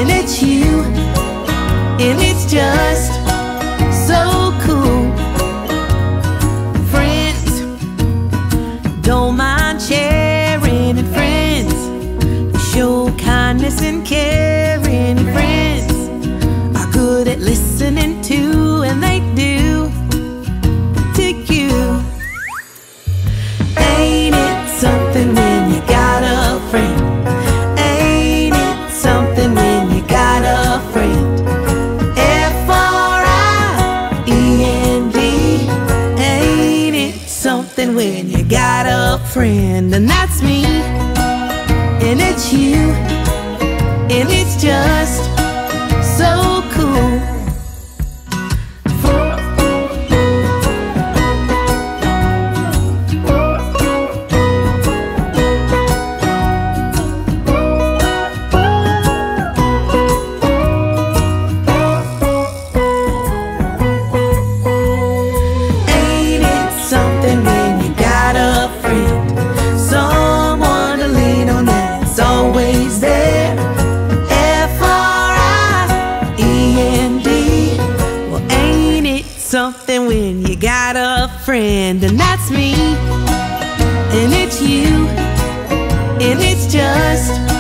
and it's you, and it's just so cool. Friends don't mind sharing, and friends show kindness and caring. Friends are good at listening to, and they do to you. Ain't it something when you got a friend? Ain't it something when you got a friend? F-R-I-E-N-D. Ain't it something when you got a friend? And that's me, and it's you, and it's just so cool. Something when you got a friend, and that's me, and it's you, and it's just